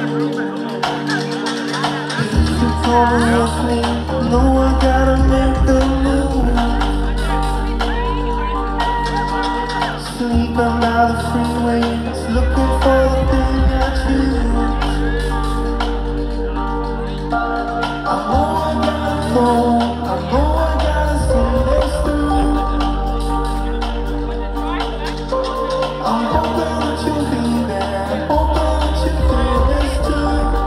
No, I gotta make the move. Sleeping by the freeways, looking for the thing I choose. I know I gotta go, I know I gotta see this through. I'm hoping that you'll be there, hoping that you feel this too.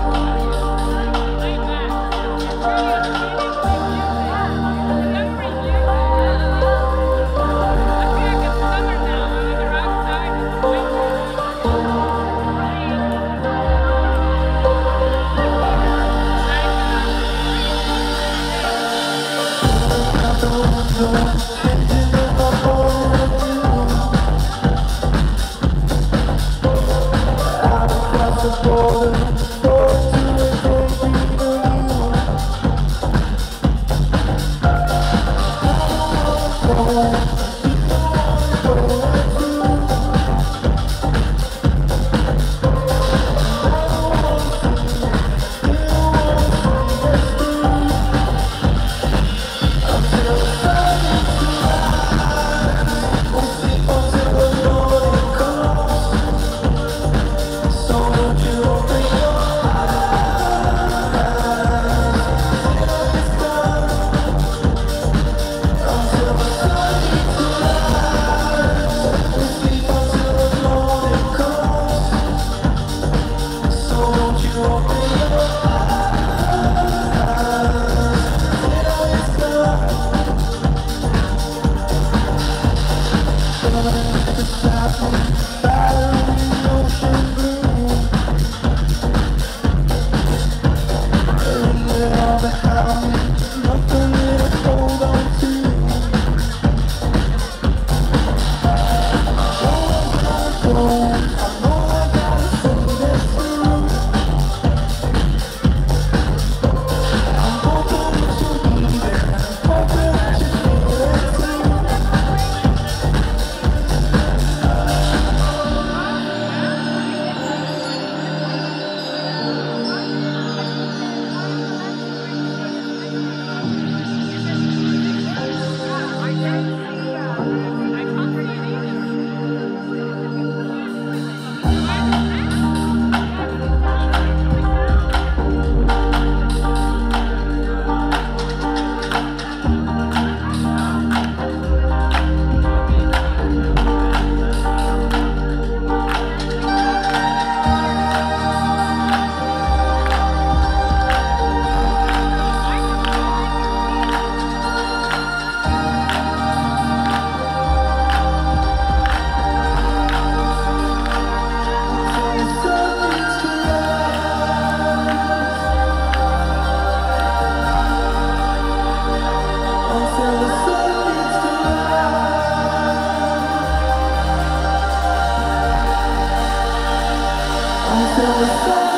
Until the sun